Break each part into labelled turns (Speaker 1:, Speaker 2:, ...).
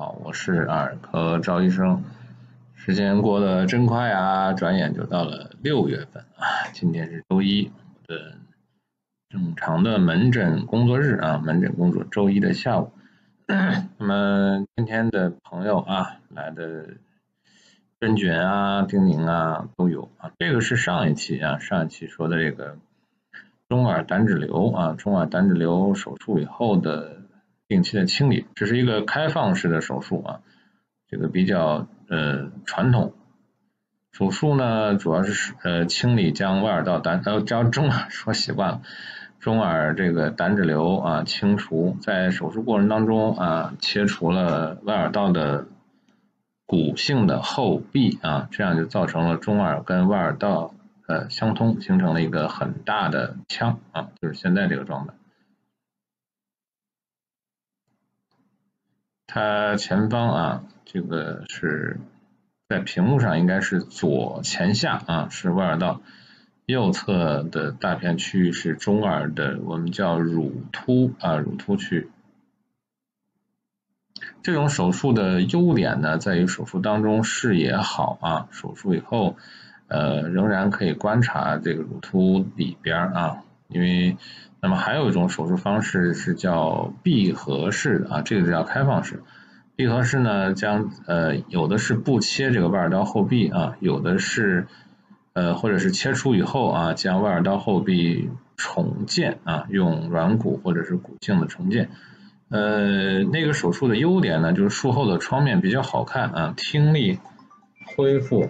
Speaker 1: 好，我是耳科赵医生。时间过得真快啊，转眼就到了6月份啊。今天是周一，我的正常的门诊工作日啊，门诊工作周一的下午。那么今天的朋友啊来的真菌啊、叮咛啊都有啊。这个是上一期说的这个中耳胆脂瘤啊，中耳胆脂瘤手术以后的定期的清理，这是一个开放式的手术啊，这个比较传统。手术呢主要是清理将外耳道将中耳说习惯了，中耳这个胆脂瘤啊清除，在手术过程当中啊切除了外耳道的骨性的后壁啊，这样就造成了中耳跟外耳道相通，形成了一个很大的腔啊，就是现在这个状态。它前方啊，这个是在屏幕上应该是左前下啊，是外耳道，右侧的大片区域是中耳的，我们叫乳突啊，乳突区。这种手术的优点呢，在于手术当中视野好啊，手术以后仍然可以观察这个乳突里边啊，因为那么还有一种手术方式是叫闭合式的啊，这个叫开放式。闭合式呢，有的是不切这个外耳道后壁啊，有的是或者是切除以后啊，将外耳道后壁重建啊，用软骨或者是骨性的重建。那个手术的优点呢，就是术后的创面比较好看啊，听力恢复。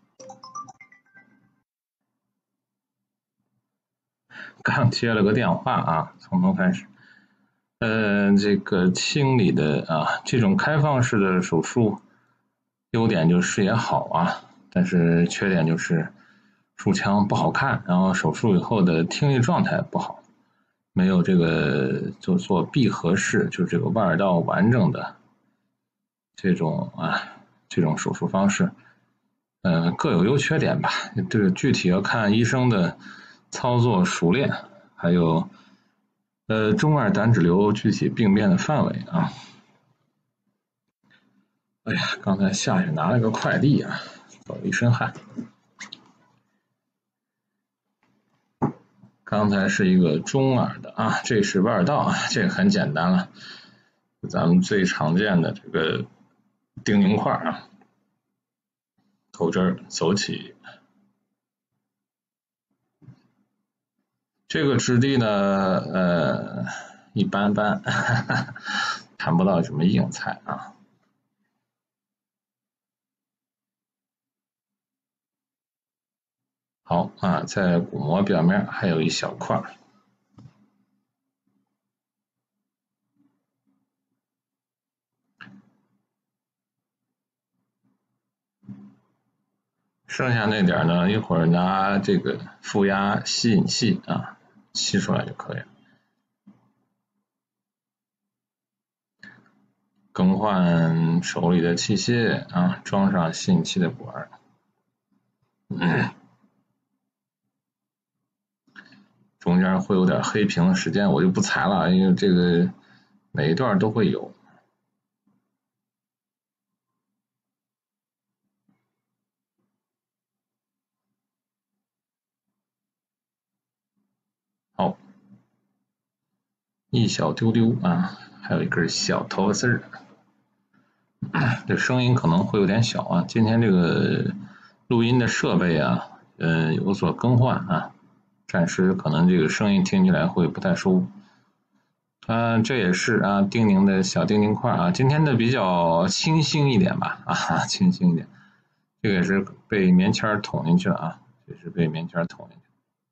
Speaker 1: 刚接了个电话啊，从头开始。这个清理的啊，这种开放式的手术，优点就是视野好啊，但是缺点就是术腔不好看，然后手术以后的听力状态不好，没有这个就做闭合式，就是这个外耳道完整的这种手术方式，各有优缺点吧。这个具体要看医生的操作熟练，还有中耳胆脂瘤具体病变的范围啊。哎呀，刚才下去拿了个快递啊，走了一身汗。刚才是一个中耳的啊，这是外耳道啊，这个很简单了，咱们最常见的这个叮咛块啊，头针走起。这个质地呢，一般般，谈不到什么硬菜啊。好啊，在骨膜表面还有一小块。剩下那点呢，一会儿拿这个负压吸引器啊吸出来就可以了。更换手里的器械啊，装上吸引器的管。中间会有点黑屏的时间，我就不裁了，因为这个每一段都会有。好，一小丢丢啊，还有一根小头发丝儿。这声音可能会有点小啊，今天这个录音的设备啊，有所更换啊，暂时可能这个声音听起来会不太舒服。这也是啊，叮咛的小叮咛块啊，今天的比较清新一点吧啊，清新一点。这个也是被棉签捅进去了啊，这是被棉签捅进去。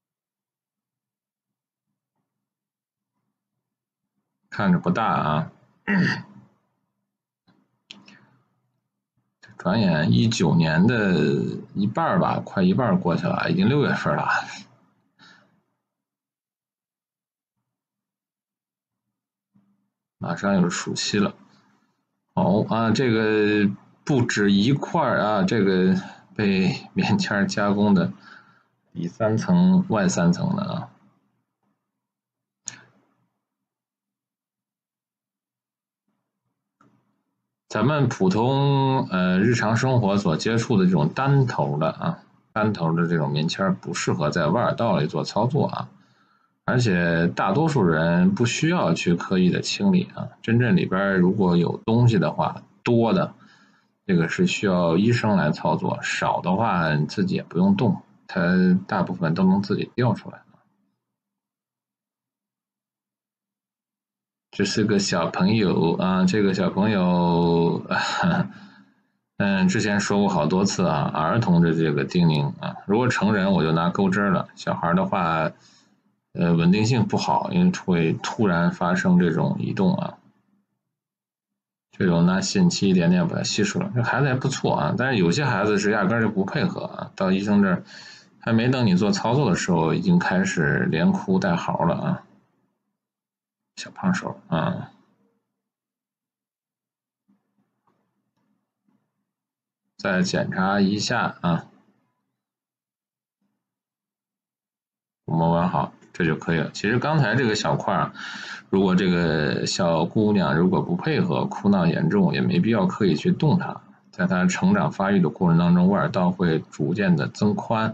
Speaker 1: 看着不大啊。转眼19年的一半吧，快一半过去了，已经6月份了。马上又是暑期了。好啊，这个不止一块啊，这个被棉签加工的里3层外3层的啊。 咱们普通日常生活所接触的这种单头的这种棉签不适合在外耳道里做操作啊，而且大多数人不需要去刻意的清理啊，真正里边如果有东西的话，多的这个是需要医生来操作，少的话你自己也不用动，它大部分都能自己掉出来。这是个小朋友啊，这个小朋友，之前说过好多次啊，儿童的这个叮咛啊，如果成人我就拿钩针了，小孩的话，稳定性不好，因为会突然发生这种移动啊，这种拿吸引器一点点把它吸出来，这孩子还不错啊，但是有些孩子是压根就不配合啊，到医生这儿还没等你做操作的时候，已经开始连哭带嚎了啊，小胖手啊。再检查一下啊，摸完好，这就可以了。其实刚才这个小块啊，如果这个小姑娘如果不配合，哭闹严重，也没必要刻意去动它。在她成长发育的过程当中，外耳道会逐渐的增宽，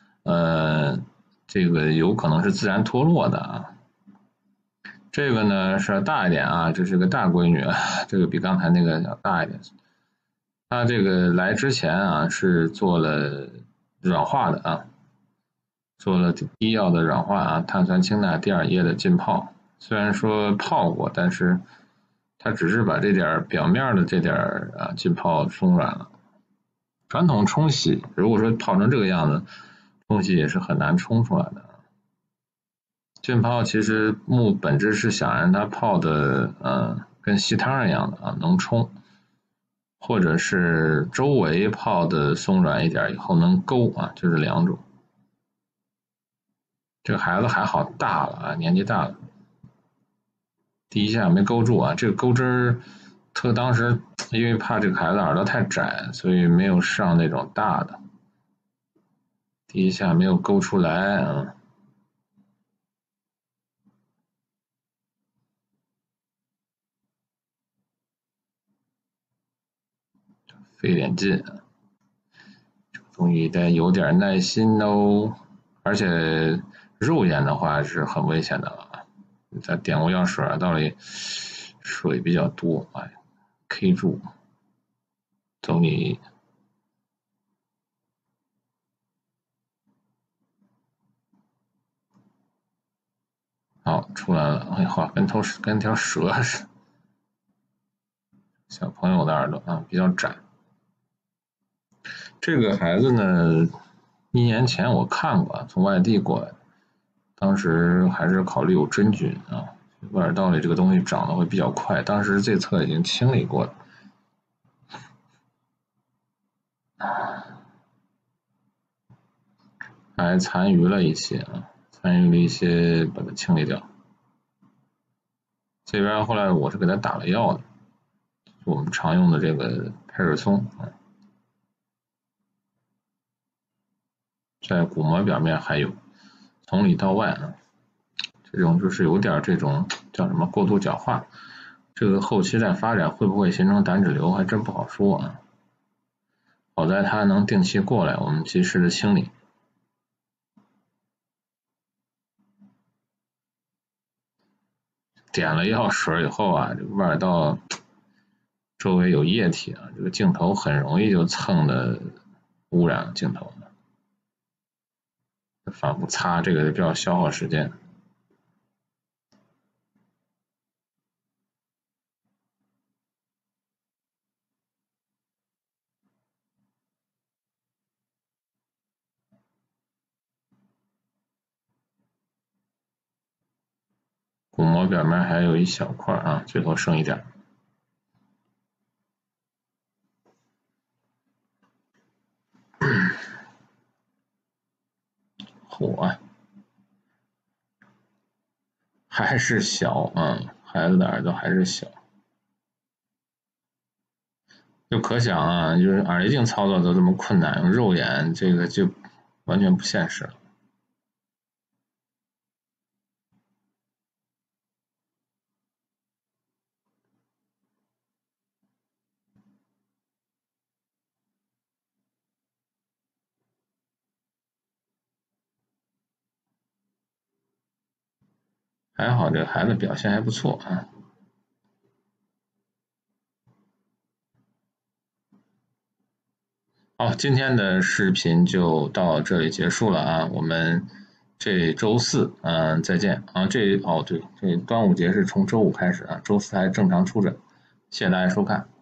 Speaker 1: 这个有可能是自然脱落的啊。这个呢是大一点啊，这是个大闺女，这个比刚才那个要大一点。她这个来之前啊是做了软化的啊。做了低药的软化啊，碳酸氢钠第二液的浸泡。虽然说泡过，但是它只是把这点表面的这点浸泡松软了。传统冲洗，如果说泡成这个样子，冲洗也是很难冲出来的。浸泡其实本质是想让它泡的跟稀汤一样的啊，能冲，或者是周围泡的松软一点以后能勾啊，就是两种。这个孩子还好大了啊，年纪大了，第一下没勾住啊，这个钩针特当时因为怕这个孩子耳朵太窄，所以没有上那种大的，第一下没有勾出来啊。费点劲，这个东西得有点耐心哦，而且肉眼的话是很危险的了，在点过药水耳道里水比较多，哎，K 住，走你。好，出来了，哎呀，跟条蛇似的。小朋友的耳朵啊比较窄。这个孩子呢，1年前我看过，从外地过来，当时还是考虑有真菌啊，外耳道里这个东西长得会比较快，当时这侧已经清理过了，还残余了一些啊，残余了一些，把它清理掉。这边后来我是给他打了药的，我们常用的这个佩尔松啊，在鼓膜表面还有，从里到外啊，这种就是有点这种叫什么过度角化，这个后期再发展会不会形成胆脂瘤还真不好说啊。好在它能定期过来，我们及时的清理。点了药水以后啊，这个外耳道周围有液体啊，这个镜头很容易就蹭的污染了镜头，反复擦这个比较消耗时间。鼓膜表面还有一小块啊，最后剩一点。火还是小，孩子的耳朵还是小，就可想啊，就是耳液镜操作都这么困难，用肉眼这个就完全不现实了。 还好这个孩子表现还不错啊。好，今天的视频就到这里结束了啊，我们这周四再见啊。对，这端午节是从周五开始啊，周四还正常出诊，谢谢大家收看。